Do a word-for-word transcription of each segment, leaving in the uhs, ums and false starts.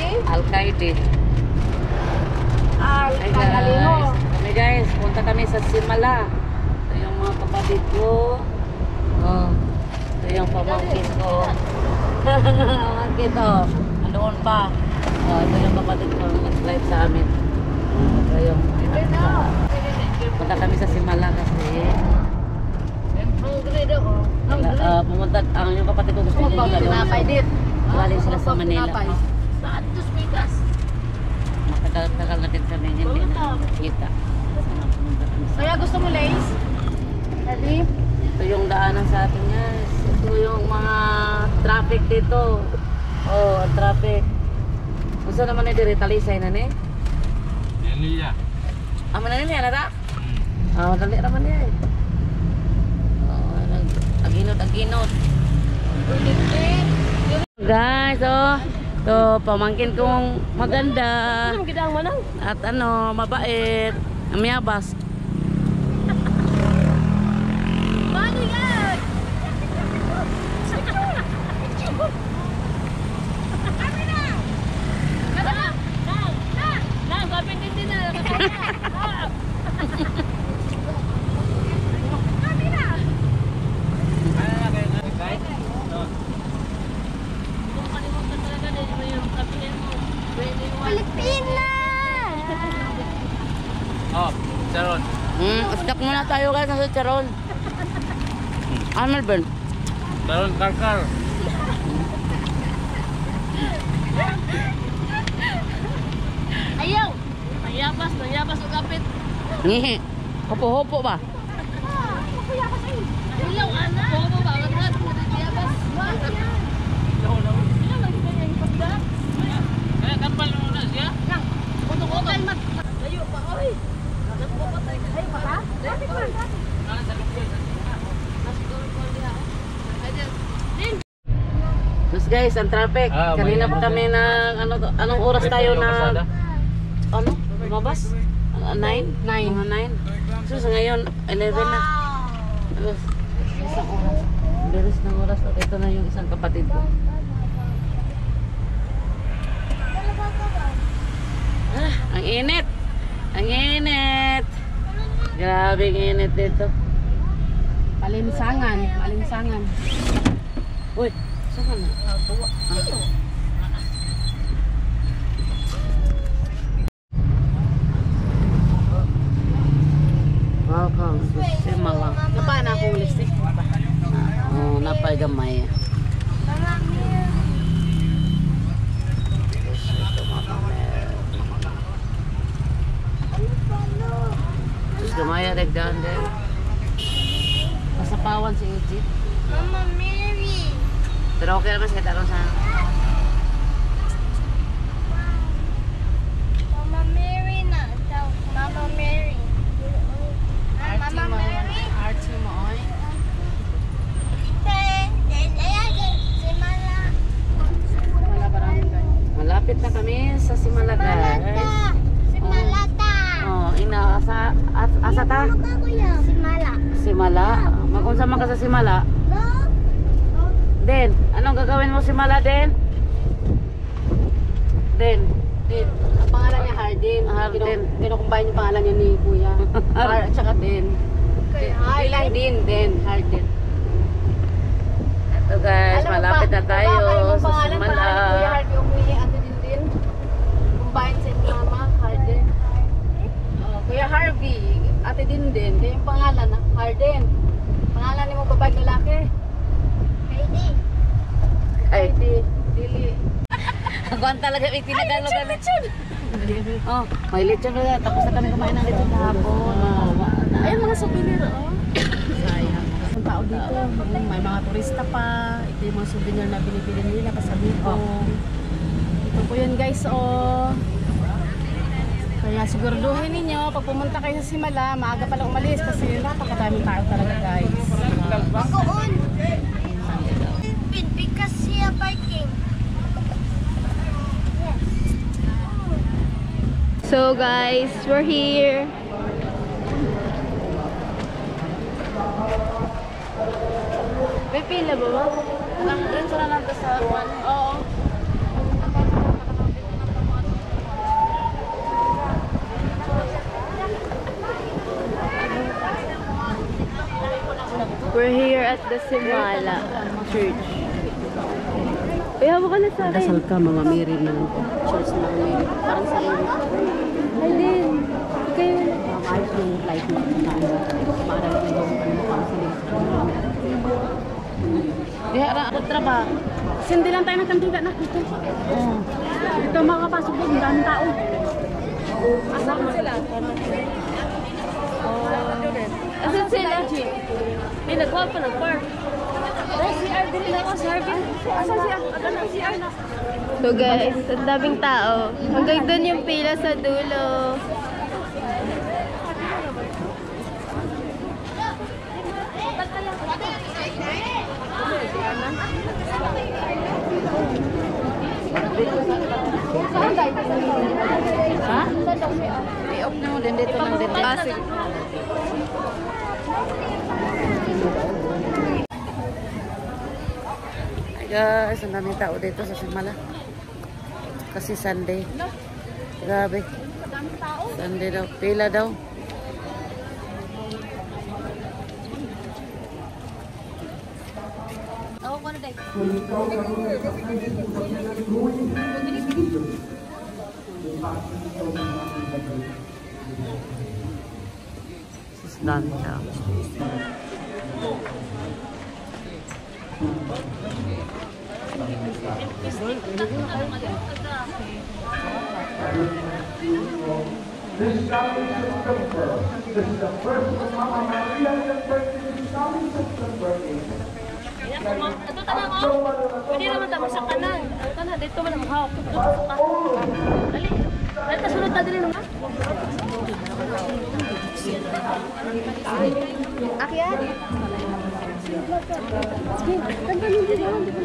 Alcaide. Ay, Ay Alcaide. guys, kami guys, punta kami sa Simala. Ito yung mga kapatid ko. Oh, ito yung pamangkin ko. Pamangkin to. Andoon pa. Oh, ito yung kapatid ko nag-flight sa amin. Ito yung punta kami sa Simala kasi uh, pumunta ang yung kapatid ko gusto nyo gano'n. Galing sila sa Manila. Saan dos Vegas? Matagal-tagal na din kami hindi na kita. Kaya gusto mo Lays? Ready? Ito yung daanan sa atin guys. Ito yung mga traffic dito. Oh, traffic. Gusto naman na diri talisay na ni? Nelia. Amo na ni ana ta? Ah, dali ra man ni. Oh, aginod aginod. Guys, oh. To pamangkin kong maganda. Ano gidang manang? At ano, mabait. Amyabas. Paano yan? Kami na! Kada na! Na! Na! Na! Gapin din din na! Kami na! Kung kalimutan talaga din mo yung kapilin mo. Pilipinas! Oh, Sharon. Hmm, stuck muna tayo guys sa Charon. Ah, Melbourne. Sharon Karkar. Ayaw! Nayabas, nayabas o kapit. Ngihi. Hopo-hopo ba? Ilaw, ana! Hopo ba? Agad-agad, nayabas. Ilaw lagi ba yung pagda? Kaya tampal mo na siya? Lang, utok-utok. Layo pa, oy! Nagpapatay ka. Layo pa ka? Lapit man, lapit. Tapos guys, ang traffic. Ah, Kanina may- pa kami na ano to- anong oras tayo na ano? Lumabas? nine? nine. Mga nine. So sa ngayon, eleven na. Tapos, isang oras. Bilis ng oras. At ito na yung isang kapatid ko. Ah, ang init. Ang init. Grabe ang init dito. Palimsangan, palimsangan. Uy, saan na? Welcome to Simala. Napa na akong lipstick? Oh, napay gamay. Terus gamay rek daan din. Masapawan si Ujit. Mama Mary. Pero okay naman sa tarong sa Mama Mary na. Daw, Mama Mary. Mama Mary. Archie mo, oy. Wala ba rin kayo? malapit na kami sa Simala guys. Simalata. Oh, ina asa as, asa ta? Simala. Simala. Magunsa man ka sa Simala? Den, anong gagawin mo Simala Den? Den. Din. Ang pangalan niya Hardin. Hardin. Kinukumbine yung pangalan niya ni Kuya. Har at saka Din. Di lang Din, Din. Hardin. Ito guys, malapit na tayo sa Simala. Kuya Hardin, umuwi Ate Din Din. Combine sa inyo mama, Hardin. Oh, Kuya Harvey, Ate Din Din. Kaya yung pangalan, ah, Hardin. Pangalan ni mo babaeng lalaki. Heidi. Ay, Heidi. Dili. agwan talaga may tinagalog na lechon. Oh, may lechon na. Tapos na kami kumain ng lechon kahapon. Oh, Ayun mga souvenir, oh. Sayang. Ang tao dito, may mga turista pa. Ito yung mga souvenir na binibili nila kasabi ko. Ito po yun guys, oh. Kaya siguraduhin ninyo, pag pumunta kayo sa Simala, maaga palang umalis kasi napakadaming tao talaga guys. Bagoon. Because siya biking. So guys, we're here. may pila ba ba? Lang rin sa lang sa one. Oo. at the Simala Church. Uy, hawak ka na sa akin. Dasal ka, Mama Mary na church na Mary. Parang sa iyo. Ay, din. Kayo na. Ayos yung flight mo. Maarap na yung ano mo counseling. Di ara, putra ba? Sindi lang tayo ng kantiga na. Ito. Oh. Ito makapasok doon. Ang daming tao. Asan sila? Asan sila? May nagwa pa ng park. So guys, ang daming tao. Hanggang doon yung pila sa dulo. Ha? I-off na mo din dito lang din. Ah, sige. Guys, ang daming tao dito sa Simala. Kasi Sunday. Grabe. Sunday daw. Pila daw. Sustanta. Ito tanang ko. Pwede naman tamo sa kanan. Ang kanan, dito man ang hawak. Dali. Dali, tasunod na din naman. Akyat. Sige, tanggalin din naman. Di ko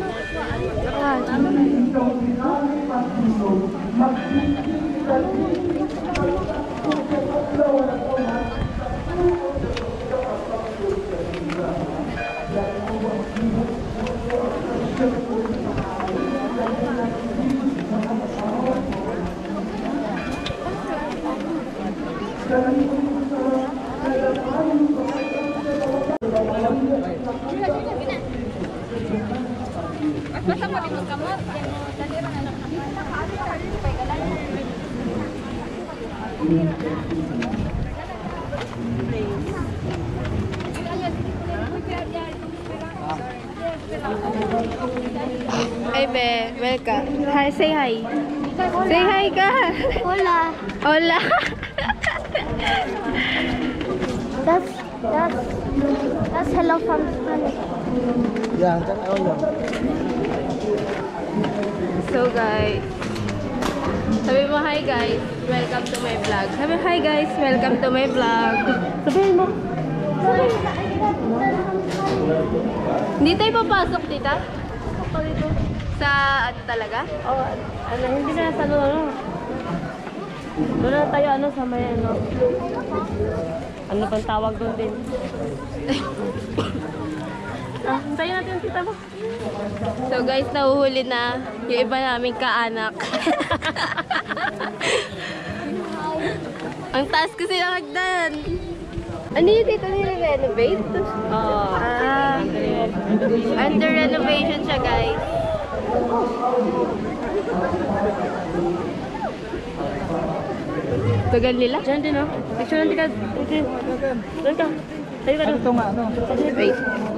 Ay, be, welcome. Hi, say hi. Say hi ka. Hola. Hola. That's that's that's hello from Spanish. Yeah, chắc áo rồi. So guys, sabi mo hi guys, welcome to my vlog. Sabi hi guys, welcome to my vlog. Sabihin mo. Hindi tayo papasok, tita? Dito. Sa ano talaga? Oh, ano, hindi na sa ano. Doon na tayo ano sa may ano. Ano pang tawag doon din? Ah, hintayin natin yung tita mo. So guys, nahuhuli na yung iba naming kaanak. Ang taas kasi ng hagdan. Ano yun dito nire-renovate? Oo. Ah, under renovation siya guys. Tagal nila? Diyan din oh. Picture lang tika. Doon ka. Tayo ka doon. Ito nga ano. Wait.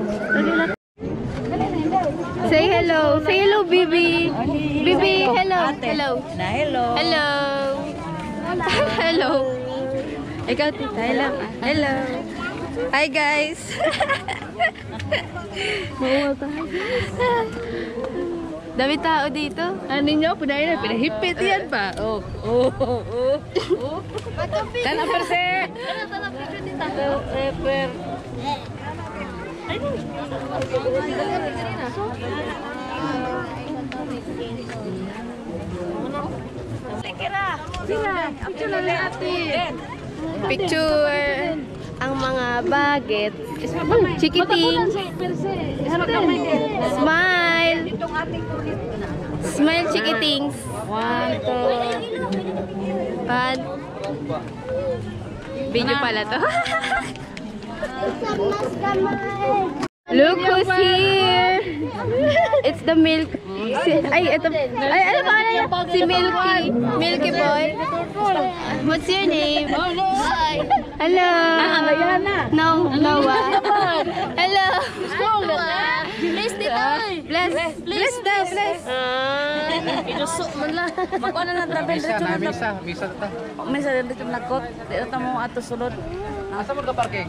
Say hello. Say hello, Bibi. Bibi, hello. Hello. Na hello. Hello. Hello. Ikaw, tita. Hello. Hello. Hi, guys. Mauwa tayo. Dami tao dito. Ano ninyo? Punayin na. Pinahipit yan pa. Oh. Oh. Oh. Oh. Tana perse. Tana picture tita. Per. Ay, no. Sikira. Sila. Picture lang ni ate. Picture. Ang mga baget. Chikiting. Smile. Smile, chikitings. One, two. One. Video pala to. Look who's here! It's the milk. Si, ay, ito. Ay, ano ba niya? Si Milky. Milky boy. What's your name? Hello. Ah, Ayana. No, Noah. Hello. Please, dito. Bless. Bless daw, bless. Pinusok man lang. Magkuha na lang tabi. Misa na, misa. Misa na ta. Misa na dito nagkot. Dito ta mo ato sulod. Asa mo ka parking?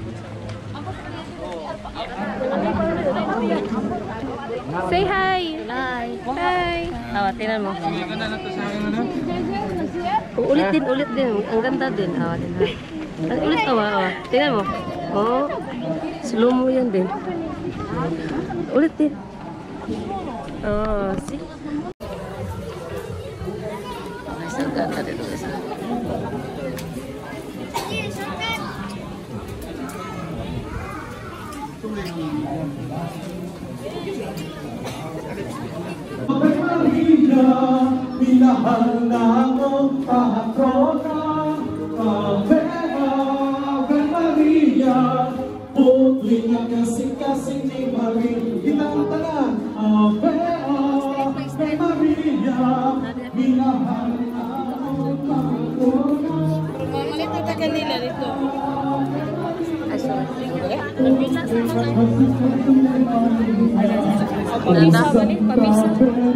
Say hi. Hi. Hi. Tawa, tinan mo. Ika na na to sa akin ano? Ulit din, ulit din. Ang ganda din. Tawa, tinan. Ay, ulit tawa. Oh. Tinan mo. Oh. Slow mo yan din. Ulit din. Oh, see? Okay, so ganda din ulit. Maria, minahal na akong patrona. Ave, Ave Maria, putling na kasing-kasing ni Maria. Hinang tanan, Ave, Ave Maria, minahal na akong patrona. Malito ta kanila dito. Ay, sorry. Pabisa ba ni? Pabisa.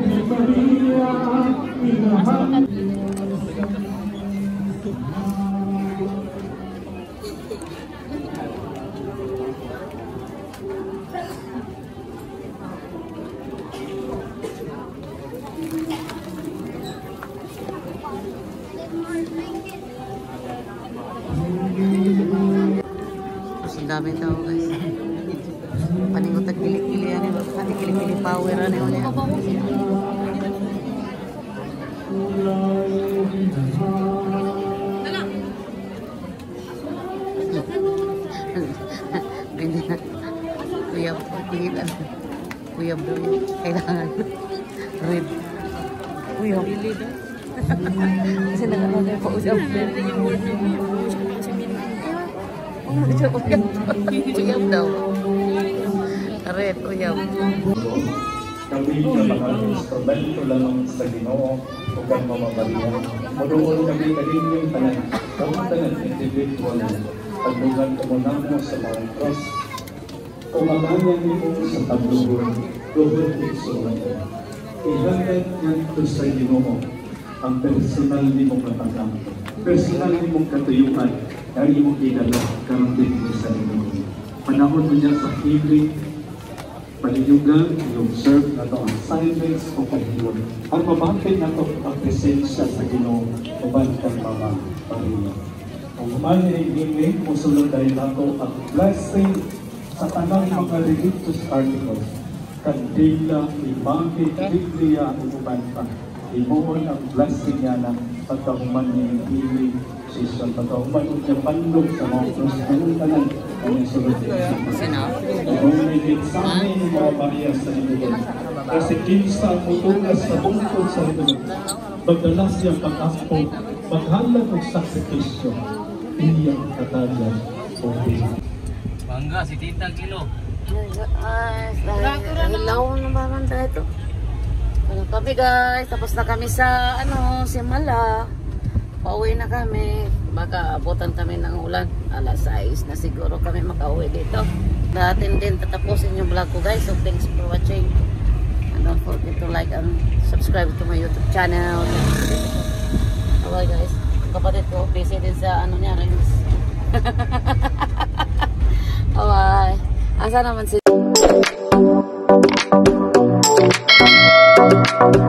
Ang dami tao guys. Paningot at kilikili yan eh. Pati kilikili power ano yun yan. Hindi na. Kuyab. Tingitan. Kuyab daw yun. Kailangan. Red. Kuyab. Kasi nagano na yung pausap. Uyab. Uyab daw. Red, uyab. Kami na mga instrumento lamang sa Ginoo o kang Mama Maria. Maroon kami kalinyong tanan, kami tanan individual. Paglugan ka mo namo sa mga cross. Kung maganyan mo sa tablugon, luhod iksulan. Ihangad yan to sa Ginoo ang personal ni mong katanggang. Personal ni mong katuyuan ay imong idala karang din sa Ginoo. Panahon mo niya sa healing, paniyugan, yung serve na ito ang silence o paghiyon. Ang mabangkin na ito ang presensya sa Ginoo, uban kang Mama Maria. Kung umani ay healing, musulod dahil na ito ang blessing sa tanang mga religious articles. Kandila, Imagi, Biblia, uban pa. Imuon ang blessing niya na pagkahuman niya yung healing season. Pagkahuman niya pandog sa mga cross, ganun ka lang ang isulod niya. Kung may gitsamin ni Mama Maria sa libugan, kasi kinsa ang mutugas sa bungkod sa libugan, magdalas niyang pag-apo, maghalag ng sakripisyo, iyang katagan o pili. Bangga, si Tita Kilo. Ay, hilaw naman tayo ito. Ano kami guys, tapos na kami sa ano, Simala. Pauwi na kami. Baka abutan kami ng ulan. alas sais na siguro kami makauwi dito. Datin din tatapusin yung vlog ko guys. So thanks for watching. And don't forget to like and subscribe to my YouTube channel. Okay guys. Kapatid ko, busy din sa ano niya, rings. Bye. Asa naman si